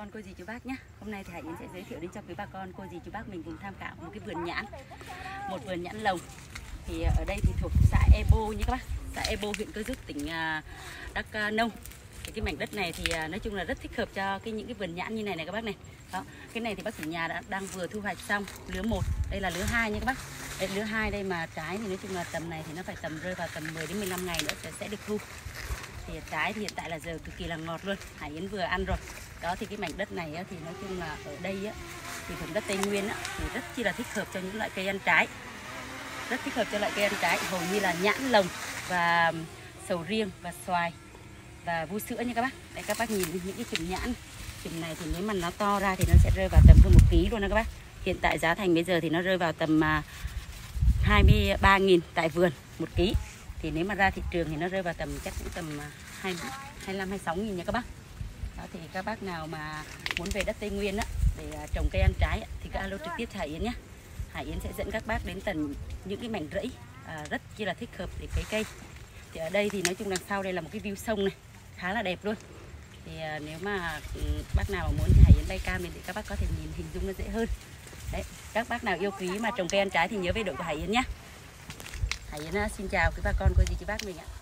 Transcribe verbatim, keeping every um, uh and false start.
con cô dì chú bác nhé. Hôm nay thì Hải Yến sẽ giới thiệu đến cho quý bà con cô dì chú bác mình cùng tham khảo một cái vườn nhãn, một vườn nhãn lồng. Thì ở đây thì thuộc xã Ebo nhé các bác, xã Ebo huyện Cơ Rút tỉnh Đắk Nông. Thì cái mảnh đất này thì nói chung là rất thích hợp cho cái những cái vườn nhãn như này này các bác này. Đó, cái này thì bác chủ nhà đã đang vừa thu hoạch xong lứa một, đây là lứa hai nha các bác. Đây lứa hai đây mà trái thì nói chung là tầm này thì nó phải tầm rơi vào tầm mười đến mười lăm ngày nữa sẽ, sẽ được thu. Thì trái thì hiện tại là giờ cực kỳ là ngọt luôn, Hải Yến vừa ăn rồi. Đó thì cái mảnh đất này á, thì nói chung là ở đây á, thì vùng đất Tây Nguyên á, thì rất chi là thích hợp cho những loại cây ăn trái, rất thích hợp cho loại cây ăn trái hầu như là nhãn lồng và sầu riêng và xoài và vú sữa nha các bác. Đây các bác nhìn những cái chùm nhãn, chùm này thì nếu mà nó to ra thì nó sẽ rơi vào tầm hơn một ký luôn đó các bác. Hiện tại giá thành bây giờ thì nó rơi vào tầm hai mươi ba nghìn tại vườn một ký. Thì nếu mà ra thị trường thì nó rơi vào tầm chắc cũng tầm hai mươi lăm, hai mươi sáu nghìn nha các bác. Đó thì các bác nào mà muốn về đất Tây Nguyên á, để trồng cây ăn trái thì cứ alo trực tiếp cho Hải Yến nhé. Hải Yến sẽ dẫn các bác đến tận những cái mảnh rẫy à, rất chi là thích hợp để cấy cây. Thì ở đây thì nói chung đằng sau đây là một cái view sông này khá là đẹp luôn. Thì à, nếu mà bác nào mà muốn thì Hải Yến bay cam lên để các bác có thể nhìn hình dung nó dễ hơn. Đấy, các bác nào yêu quý mà trồng cây ăn trái thì nhớ về đội của Hải Yến nhé. Hải Yến xin chào quý bà con cô dì chú bác mình ạ.